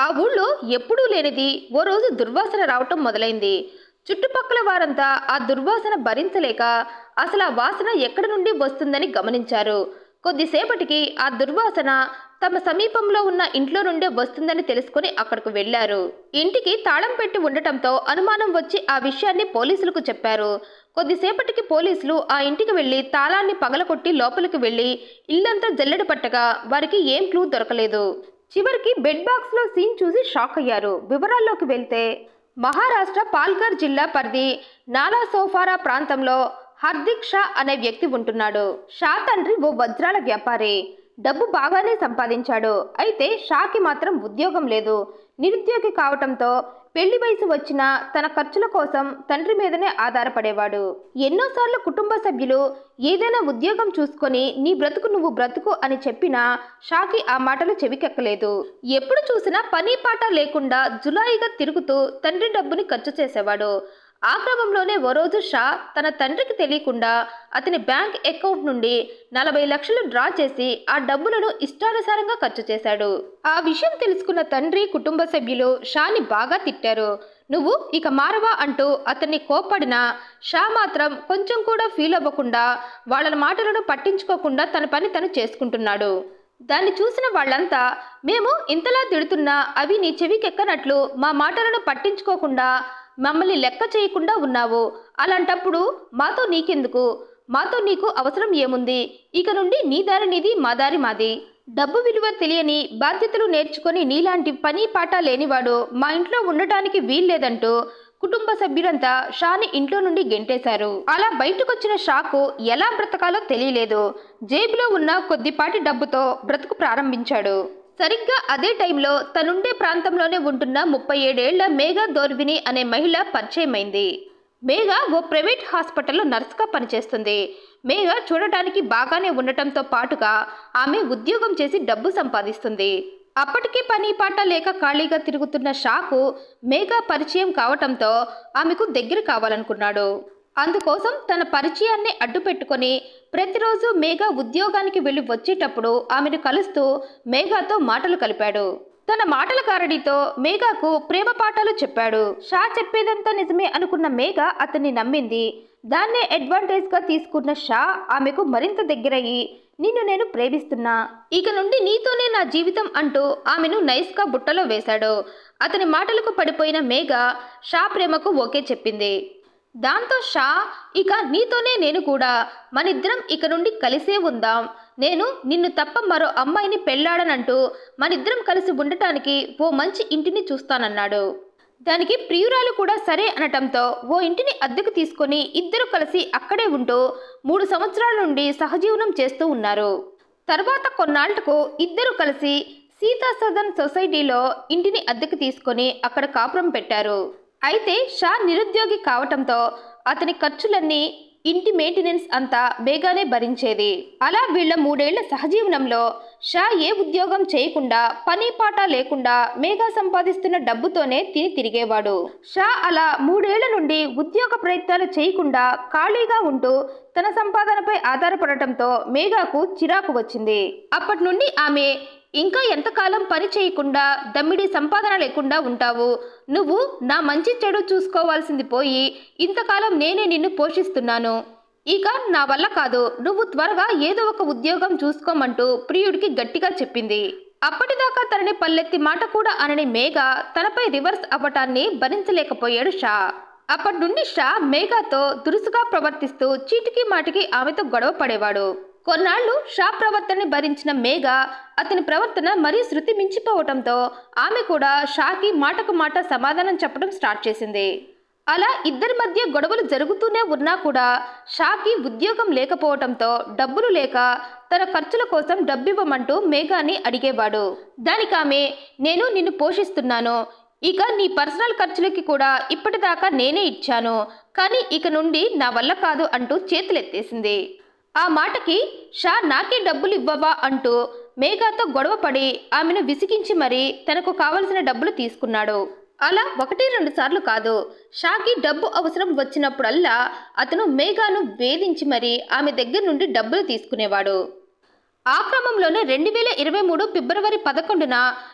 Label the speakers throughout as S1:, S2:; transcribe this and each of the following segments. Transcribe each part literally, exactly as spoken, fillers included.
S1: ఆ ఊళ్ళో ఎప్పుడూ లేనిది ఓ రోజు దుర్వాసన రావటం మొదలైంది. చుట్టుపక్కల వారంతా ఆ దుర్వాసన భరించలేక అసలు ఆ వాసన ఎక్కడి నుండి వస్తుందని గమనించారు. కొద్దిసేపటికి ఆ దుర్వాసన తమ సమీపంలో ఉన్న ఇంట్లో నుండే వస్తుందని తెలుసుకుని అక్కడకు వెళ్లారు. ఇంటికి తాళం పెట్టి ఉండటంతో అనుమానం వచ్చి ఆ విషయాన్ని పోలీసులకు చెప్పారు. కొద్దిసేపటికి పోలీసులు ఆ ఇంటికి వెళ్లి తాళాన్ని పగలకొట్టి లోపలికి వెళ్లి ఇల్లంతా జల్లెడ పట్టగా వారికి ఏం క్లూ దొరకలేదు. చివరికి బెడ్ బాక్స్ లో సీన్ చూసి షాక్ అయ్యారు. వివరాల్లోకి వెళ్తే మహారాష్ట్ర పాల్ఘర్ జిల్లా పరిధి నాలాసోపారా ప్రాంతంలో హార్దిక్ షా అనే వ్యక్తి ఉంటున్నాడు. షా తండ్రి ఓ వజ్రాల వ్యాపారి. డబ్బు బాగానే సంపాదించాడు. అయితే షాకి మాత్రం ఉద్యోగం లేదు. నిరుద్యోగి కావటంతో పెళ్లి వయసు వచ్చినా తన ఖర్చుల కోసం తండ్రి మీదనే ఆధారపడేవాడు. ఎన్నోసార్లు కుటుంబ సభ్యులు ఏదైనా ఉద్యోగం చూసుకొని నీ బ్రతుకు నువ్వు బ్రతుకు అని చెప్పినా షాకి ఆ మాటలు చెవికెక్కలేదు. ఎప్పుడు చూసినా పని పాట లేకుండా జులాయిగా తిరుగుతూ తండ్రి డబ్బుని ఖర్చు చేసేవాడు. ఆ క్రమంలోనే ఓ రోజు షా తన తండ్రికి తెలియకుండా అతని బ్యాంక్ అకౌంట్ నుండి నలభై లక్షలు డ్రా చేసి ఆ డబ్బులను ఇష్టానుసారంగా ఖర్చు చేశాడు. ఆ విషయం తెలుసుకున్న తండ్రి కుటుంబ సభ్యులు షాని బాగా తిట్టారు. నువ్వు ఇక మారవా అంటూ అతన్ని కోప్పడినా షా మాత్రం కొంచెం కూడా ఫీల్ అవ్వకుండా వాళ్ళ మాటలను పట్టించుకోకుండా తన పని తను చేసుకుంటున్నాడు. దాన్ని చూసిన వాళ్ళంతా మేము ఇంతలా తిడుతున్నా అవి నీ చెవికెక్కనట్లు మా మాటలను పట్టించుకోకుండా మమ్మల్ని లెక్క చేయకుండా ఉన్నావు. అలాంటప్పుడు మాతో నీకెందుకు? మాతో నీకు అవసరం ఏముంది? ఇక నుండి నీ దారి నీది, మా దారి మాది. డబ్బు విలువ తెలియని, బాధ్యతలు నేర్చుకొని నీలాంటి పని పాట లేనివాడు మా ఇంట్లో ఉండటానికి వీల్లేదంటూ కుటుంబ సభ్యులంతా షాని ఇంట్లో నుండి గెంటేశారు. అలా బయటకొచ్చిన షాకు ఎలా బ్రతకాలో తెలియలేదు. జేబులో ఉన్న కొద్దిపాటి డబ్బుతో బ్రతుకు ప్రారంభించాడు. సరిగ్గా అదే టైంలో తనుండే ప్రాంతంలోనే ఉంటున్న ముప్పై ఏడేళ్ల మేఘా దోర్విని అనే మహిళ పరిచయమైంది. మేఘా ఓ ప్రైవేట్ హాస్పిటల్లో నర్సుగా పనిచేస్తుంది. మేఘా చూడటానికి బాగానే ఉండటంతో పాటుగా ఆమె ఉద్యోగం చేసి డబ్బు సంపాదిస్తుంది. అప్పటికే పని పాట లేక ఖాళీగా తిరుగుతున్న షాకు మేఘా పరిచయం కావటంతో ఆమెకు దగ్గర కావాలనుకున్నాడు. అందుకోసం తన పరిచయాన్ని అడ్డు పెట్టుకొని ప్రతిరోజు మేఘా ఉద్యోగానికి వెళ్ళి వచ్చేటప్పుడు ఆమెను కలుస్తూ మేఘాతో మాటలు కలిపాడు. తన మాటల కారడితో మేఘాకు ప్రేమ పాఠాలు చెప్పాడు. షా చెప్పేదంతా నిజమే అనుకున్న మేఘా అతన్ని నమ్మింది. దాన్నే అడ్వాంటేజ్ గా తీసుకున్న షా ఆమెకు మరింత దగ్గరయ్యి నిన్ను నేను ప్రేమిస్తున్నా, ఇక నుండి నీతోనే నా జీవితం అంటూ ఆమెను నైస్ గా బుట్టలో వేశాడు. అతని మాటలకు పడిపోయిన మేఘా షా ప్రేమకు ఓకే చెప్పింది. దాంతో షా ఇక నీతోనే నేను కూడా, మనిద్దరం ఇక నుండి కలిసే ఉందాం, నేను నిన్ను తప్ప మరో అమ్మాయిని పెళ్లాడనంటూ మనిద్దరం కలిసి ఉండటానికి ఓ మంచి ఇంటిని చూస్తానన్నాడు. దానికి ప్రియురాలు కూడా సరే అనటంతో ఓ ఇంటిని అద్దెకు తీసుకొని ఇద్దరు కలిసి అక్కడే ఉంటూ మూడు సంవత్సరాల నుండి సహజీవనం చేస్తూ ఉన్నారు. తర్వాత కొన్నాళ్లకు ఇద్దరు కలిసి సీతా సదన్ సొసైటీలో ఇంటిని అద్దెకు తీసుకొని అక్కడ కాపురం పెట్టారు. అయితే షా నిరుద్యోగి కావటంతో అతని ఖర్చులన్నీ, ఇంటి మెయింటెనెన్స్ అంతా మేఘానే భరించేది. అలా వీళ్ల మూడేళ్ల సహజీవనంలో షా ఏ ఉద్యోగం చేయకుండా పని పాట లేకుండా మేఘా సంపాదిస్తున్న డబ్బుతోనే తిని తిరిగేవాడు. షా అలా మూడేళ్ల నుండి ఉద్యోగ ప్రయత్నాలు చేయకుండా ఖాళీగా ఉంటూ తన సంపాదనపై ఆధారపడటంతో మేఘాకు చిరాకు వచ్చింది. అప్పటి నుండి ఆమె ఇంకా ఎంతకాలం పని చేయకుండా దమ్మిడి సంపాదన లేకుండా ఉంటావు? నువ్వు నా మంచి చెడు చూసుకోవాల్సింది పోయి ఇంతకాలం నేనే నిన్ను పోషిస్తున్నాను. ఇక నా వల్ల కాదు, నువ్వు త్వరగా ఏదో ఒక ఉద్యోగం చూసుకోమంటూ ప్రియుడికి గట్టిగా చెప్పింది. అప్పటిదాకా తనని పల్లెత్తి మాట కూడా అనని మేఘా తనపై రివర్స్ అవ్వటాన్ని భరించలేకపోయాడు షా. అప్పటి నుండి షా మేఘాతో దురుసుగా ప్రవర్తిస్తూ చీటికి మాటికి ఆమెతో గొడవ పడేవాడు. కొన్నాళ్లు షా ప్రవర్తనని భరించిన మేఘా అతని ప్రవర్తన మరీ శృతి మించిపోవటంతో ఆమె కూడా షాకి మాటకు మాట సమాధానం చెప్పడం స్టార్ట్ చేసింది. అలా ఇద్దరి మధ్య గొడవలు జరుగుతూనే ఉన్నా కూడా షాకి ఉద్యోగం లేకపోవటంతో డబ్బులు లేక తన ఖర్చుల కోసం డబ్బివ్వమంటూ మేఘాని అడిగేవాడు. దానికామె నేను నిన్ను పోషిస్తున్నాను, ఇక నీ పర్సనల్ ఖర్చులకి కూడా ఇప్పటిదాకా నేనే ఇచ్చాను, కానీ ఇక నుండి నా వల్ల కాదు అంటూ చేతులెత్తేసింది. ఆ మాటకి షా నాకే డబ్బులు ఇవ్వవా అంటూ మేఘాతో గొడవపడి ఆమెను విసిగించి మరీ తనకు కావలసిన డబ్బులు తీసుకున్నాడు. అలా ఒకటి రెండు సార్లు కాదు, షాకి డబ్బు అవసరం వచ్చినప్పుడల్లా అతను మేఘాను వేధించి మరీ ఆమె దగ్గర నుండి డబ్బులు తీసుకునేవాడు. ఆ క్రమంలోనే రెండు వేల ఇరవై మూడు ఫిబ్రవరి పదకొండున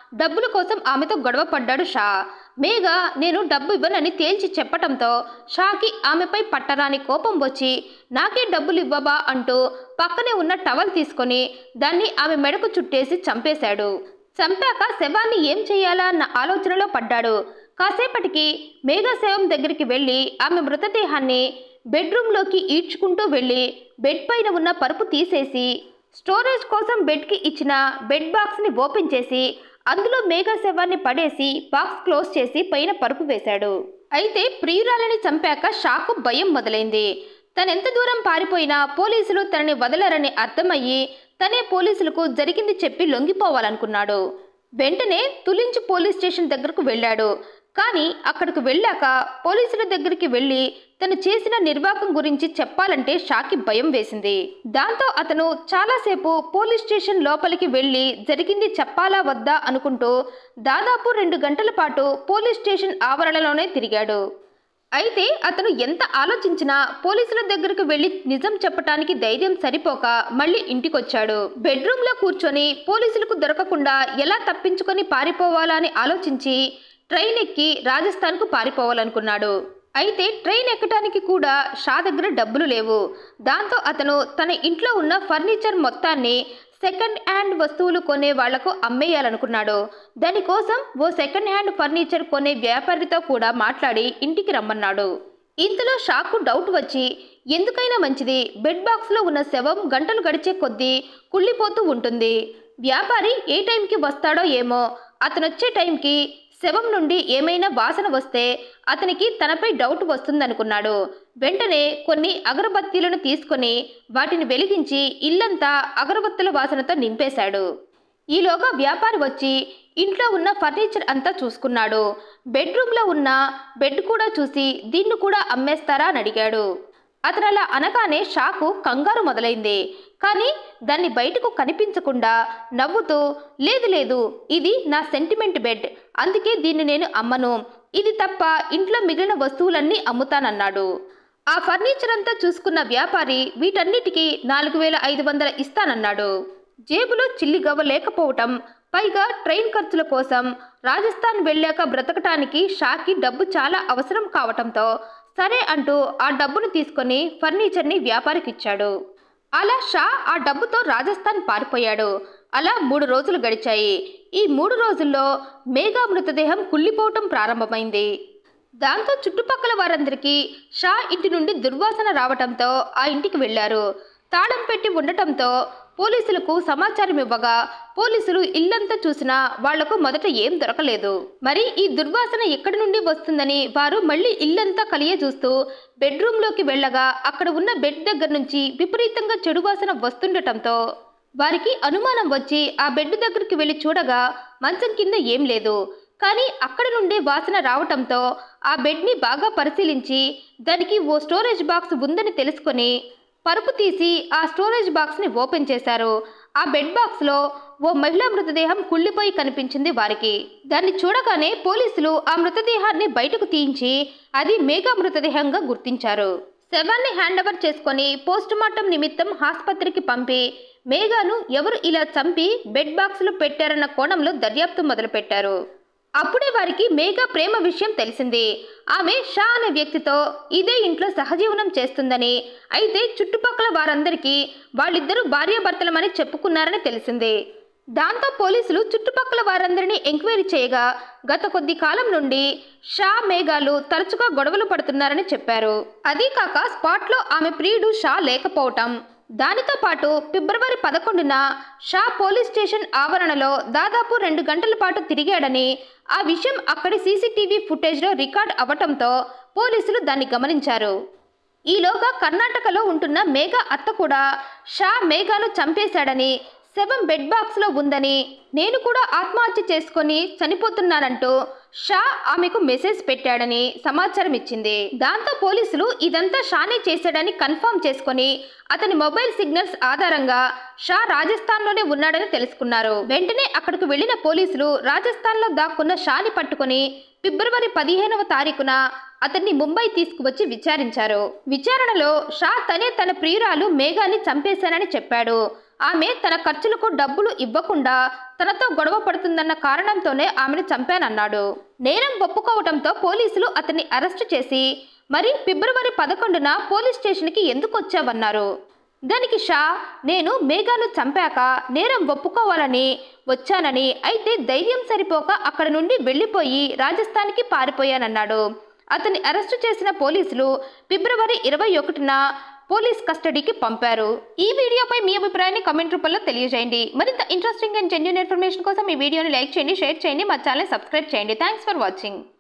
S1: డబ్బుల కోసం ఆమెతో గొడవ పడ్డాడు షా. మేఘా నేను డబ్బు ఇవ్వనని తేల్చి చెప్పటంతో షాకి ఆమెపై పట్టరాని కోపం వచ్చి నాకే డబ్బులు ఇవ్వబా అంటూ పక్కనే ఉన్న టవల్ తీసుకొని దాన్ని ఆమె మెడకు చుట్టేసి చంపేశాడు. చంపాక శవాన్ని ఏం చేయాలా అన్న ఆలోచనలో పడ్డాడు. కాసేపటికి మేఘా శవం దగ్గరికి వెళ్ళి ఆమె మృతదేహాన్ని బెడ్రూమ్లోకి ఈడ్చుకుంటూ వెళ్ళి బెడ్ పైన ఉన్న పరుపు తీసేసి స్టోరేజ్ కోసం బెడ్కి ఇచ్చిన బెడ్ బాక్స్ని ఓపెన్ చేసి అందులో మేఘా శవాన్ని పడేసి బాక్స్ క్లోజ్ చేసి పైన పరుపు వేశాడు. అయితే ప్రియురాలని చంపాక షాకు భయం మొదలైంది. తనెంత దూరం పారిపోయినా పోలీసులు తనని వదలరని అర్థమయ్యి తనే పోలీసులకు జరిగింది చెప్పి లొంగిపోవాలనుకున్నాడు. వెంటనే తులించి పోలీస్ స్టేషన్ దగ్గరకు వెళ్ళాడు. కానీ అక్కడికి వెళ్ళాక పోలీసుల దగ్గరికి వెళ్ళి తను చేసిన నిర్వాకం గురించి చెప్పాలంటే షాకి భయం వేసింది. దాంతో అతను చాలాసేపు పోలీస్ స్టేషన్ లోపలికి వెళ్ళి జరిగింది చెప్పాలా వద్దా అనుకుంటూ దాదాపు రెండు గంటల పాటు పోలీస్ స్టేషన్ ఆవరణలోనే తిరిగాడు. అయితే అతను ఎంత ఆలోచించినా పోలీసుల దగ్గరకు వెళ్ళి నిజం చెప్పటానికి ధైర్యం సరిపోక మళ్ళీ ఇంటికొచ్చాడు. బెడ్రూమ్లో కూర్చొని పోలీసులకు దొరకకుండా ఎలా తప్పించుకొని పారిపోవాలా అని ఆలోచించి ట్రైన్ ఎక్కి రాజస్థాన్కు పారిపోవాలనుకున్నాడు. అయితే ట్రైన్ ఎక్కడానికి కూడా షా దగ్గర డబ్బులు లేవు. దాంతో అతను తన ఇంట్లో ఉన్న ఫర్నిచర్ మొత్తాన్ని సెకండ్ హ్యాండ్ వస్తువులు కొనే వాళ్లకు అమ్మేయాలనుకున్నాడు. దానికోసం ఓ సెకండ్ హ్యాండ్ ఫర్నిచర్ కొనే వ్యాపారితో కూడా మాట్లాడి ఇంటికి రమ్మన్నాడు. ఇంతలో షాకు డౌట్ వచ్చి ఎందుకైనా మంచిది బెడ్ బాక్స్లో ఉన్న శవం గంటలు గడిచే కొద్దీ కుళ్ళిపోతూ ఉంటుంది. వ్యాపారి ఏ టైంకి వస్తాడో ఏమో, అతనొచ్చే టైంకి శవం నుండి ఏమైనా వాసన వస్తే అతనికి తనపై డౌట్ వస్తుందనుకున్నాడు. వెంటనే కొన్ని అగరబత్తీలను తీసుకొని వాటిని వెలిగించి ఇల్లంతా అగరబత్తుల వాసనతో నింపేశాడు. ఈలోగా వ్యాపారి వచ్చి ఇంట్లో ఉన్న ఫర్నిచర్ అంతా చూసుకున్నాడు. బెడ్రూమ్లో ఉన్న బెడ్ కూడా చూసి దీన్ని కూడా అమ్మేస్తారా అని అడిగాడు. అతను అలా అనగానే షాకు కంగారు మొదలైంది. కానీ దాన్ని బయటకు కనిపించకుండా నవ్వుతూ లేదు లేదు ఇది నా సెంటిమెంట్ బెడ్, అందుకే దీన్ని నేను అమ్మను, ఇది తప్ప ఇంట్లో మిగిలిన వస్తువులన్నీ అమ్ముతానన్నాడు. ఆ ఫర్నిచర్ అంతా చూసుకున్న వ్యాపారి వీటన్నిటికీ నాలుగు వేల ఐదు వందల ఇస్తానన్నాడు. జేబులో చిల్లిగవ్వ లేకపోవటం, పైగా ట్రైన్ ఖర్చుల కోసం రాజస్థాన్ వెళ్ళాక బ్రతకటానికి షాకి డబ్బు చాలా అవసరం కావటంతో సరే అంటూ ఆ డబ్బును తీసుకొని ఫర్నిచర్ని వ్యాపారికి ఇచ్చాడు. అలా షా ఆ డబ్బుతో రాజస్థాన్ పారిపోయాడు. అలా మూడు రోజులు గడిచాయి. ఈ మూడు రోజుల్లో మేఘా మృతదేహం కుళ్ళిపోవటం ప్రారంభమైంది. దాంతో చుట్టుపక్కల వారందరికీ షా ఇంటి నుండి దుర్వాసన రావటంతో ఆ ఇంటికి వెళ్లారు. తాళం పెట్టి ఉండటంతో పోలీసులకు సమాచారం ఇవ్వగా పోలీసులు ఇల్లంతా చూసినా వాళ్లకు మొదట ఏం దొరకలేదు. మరి ఈ దుర్వాసన ఎక్కడి నుండి వస్తుందని వారు మళ్ళీ ఇల్లంతా కలియ చూస్తూ బెడ్రూమ్లోకి వెళ్ళగా అక్కడ ఉన్న బెడ్ దగ్గర నుంచి విపరీతంగా చెడు వాసన వస్తుండటంతో వారికి అనుమానం వచ్చి ఆ బెడ్ దగ్గరికి వెళ్ళి చూడగా మంచం కింద ఏం లేదు. కానీ అక్కడి నుండి వాసన రావటంతో ఆ బెడ్ని బాగా పరిశీలించి దానికి ఓ స్టోరేజ్ బాక్స్ ఉందని తెలుసుకొని పరుపు తీసి ఆ స్టోరేజ్ బాక్స్ని ఓపెన్ చేశారు. ఆ బెడ్ బాక్స్లో ఓ మహిళా మృతదేహం కుళ్ళిపోయి కనిపించింది వారికి. దాన్ని చూడగానే పోలీసులు ఆ మృతదేహాన్ని బయటకు తీయించి అది మేఘా మృతదేహంగా గుర్తించారు. శవాన్ని హ్యాండ్ ఓవర్ చేసుకొని పోస్ట్ మార్టం నిమిత్తం ఆసుపత్రికి పంపి మేఘాను ఎవరు ఇలా చంపి బెడ్ బాక్స్లో పెట్టారన్న కోణంలో దర్యాప్తు మొదలుపెట్టారు. అప్పుడే వారికి మేఘా ప్రేమ విషయం తెలిసింది. ఆమె షా అనే వ్యక్తితో ఇదే ఇంట్లో సహజీవనం చేస్తుందని, అయితే చుట్టుపక్కల వారందరికీ వాళ్ళిద్దరూ భార్యాభర్తలమని చెప్పుకున్నారని తెలిసింది. దాంతో పోలీసులు చుట్టుపక్కల వారందరినీ ఎంక్వైరీ చేయగా గత కొద్ది కాలం నుండి షా మేఘాలు తరచుగా గొడవలు పడుతున్నారని చెప్పారు. అదీ కాక స్పాట్లో ఆమె ప్రియుడు షా లేకపోవటం, దానితో పాటు ఫిబ్రవరి పదకొండున షా పోలీస్ స్టేషన్ ఆవరణలో దాదాపు రెండు గంటల పాటు తిరిగాడని, ఆ విషయం అక్కడి సీసీటీవీ ఫుటేజ్లో రికార్డ్ అవ్వటంతో పోలీసులు దాన్ని గమనించారు. ఈలోగా కర్ణాటకలో ఉంటున్న మేఘా అత్త కూడా షా మేఘాను చంపేశాడని, శవం బెడ్ బాక్స్లో ఉందని, నేను కూడా ఆత్మహత్య చేసుకొని చనిపోతున్నానంటూ షా ఆమెకు మెసేజ్ పెట్టాడని సమాచారం ఇచ్చింది. దాంతో పోలీసులు ఇదంతా షానే చేశాడని కన్ఫర్మ్ చేసుకొని అతని మొబైల్ సిగ్నల్స్ ఆధారంగా షా రాజస్థాన్లోనే ఉన్నాడని తెలుసుకున్నారు. వెంటనే అక్కడికి వెళ్లిన పోలీసులు రాజస్థాన్లో దాక్కున్న షాని పట్టుకుని ఫిబ్రవరి పదిహేనవ తారీఖున అతన్ని ముంబై తీసుకువచ్చి విచారించారు. విచారణలో షా తనే తన ప్రియురాలు మేఘాని చంపేశానని చెప్పాడు. ఆమె తన ఖర్చులకు డబ్బులు ఇవ్వకుండా తనతో గొడవ పడుతుందన్న కారణంతోనే ఆమెను చంపానన్నాడు. నేరం ఒప్పుకోవడంతో పోలీసులు అతన్ని అరెస్టు చేసి మరి ఫిబ్రవరి పదకొండున పోలీస్ స్టేషన్కి ఎందుకు వచ్చావన్నారు. దానికి షా, నేను మేఘాను చంపాక నేరం ఒప్పుకోవాలని వచ్చానని, అయితే ధైర్యం సరిపోక అక్కడ నుండి వెళ్ళిపోయి రాజస్థాన్కి పారిపోయానన్నాడు. అతన్ని అరెస్టు చేసిన పోలీసులు ఫిబ్రవరి ఇరవై ఒకటిన పోలీస్ కస్టడీకి పంపారు. ఈ వీడియోపై మీ అభిప్రాయాన్ని కామెంట్ రూపంలో తెలియజేయండి. మరింత ఇంట్రెస్టింగ్ అండ్ జెన్యూన్ ఇన్ఫర్మేషన్ కోసం ఈ వీడియోని లైక్ చేయండి, షేర్ చేయండి, మా ఛానల్ సబ్స్క్రైబ్ చేయండి. Thanks for watching.